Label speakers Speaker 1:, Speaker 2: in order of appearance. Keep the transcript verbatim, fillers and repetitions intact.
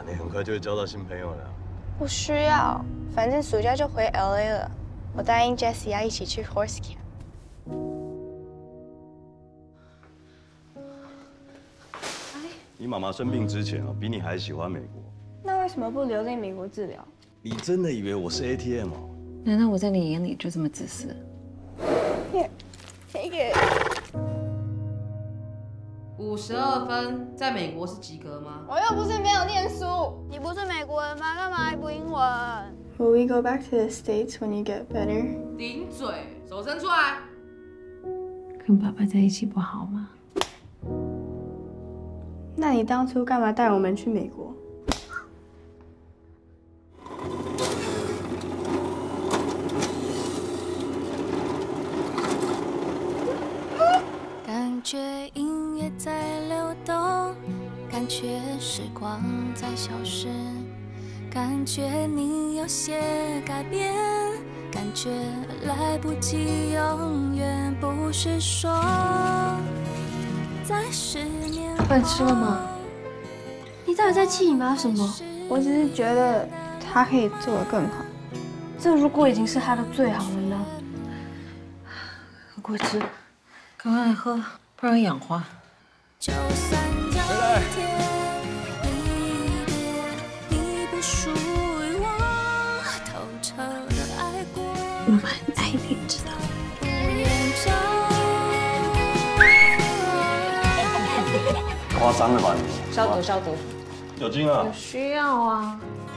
Speaker 1: 你很快就会交到新朋友了。
Speaker 2: 不需要，反正暑假就回 L A 了。我答应 Jessie 要一起去 horse camp。
Speaker 1: 你妈妈生病之前啊，比你还喜欢美国。
Speaker 2: 那为什么不留在美国治疗？
Speaker 1: 你真的以为我是 A T M 哦？
Speaker 3: 难道我在你眼里就这么自私？
Speaker 2: Here, take it。
Speaker 4: 五十二分，在美国是及格吗？
Speaker 2: 我又不是没有念书。
Speaker 5: 你不是美国人吗？干嘛还补英文
Speaker 2: Will we go back to the States when you get better？
Speaker 4: 顶嘴，手伸出来。
Speaker 3: 跟爸爸在一起不好吗？
Speaker 2: 那你当初干嘛带我们去美国？
Speaker 6: 感觉音乐在流动，感觉时光在消失，感觉你有些改变，感觉来不及，永远不是说在十年后。
Speaker 5: 饭吃了吗？你到底在气你妈什么？
Speaker 2: 我只是觉得他可以做得更好。
Speaker 5: 这如果已经是他的最好了呢？
Speaker 3: 喝果汁，赶快来喝，不然氧化。
Speaker 6: 就算有一天离别，你不属于我，透彻的爱过。
Speaker 3: 妈妈很爱你，知道吗？
Speaker 6: 不言
Speaker 1: 夸张了吧你？
Speaker 3: 消毒消毒。
Speaker 1: 酒精啊？
Speaker 3: 需要啊。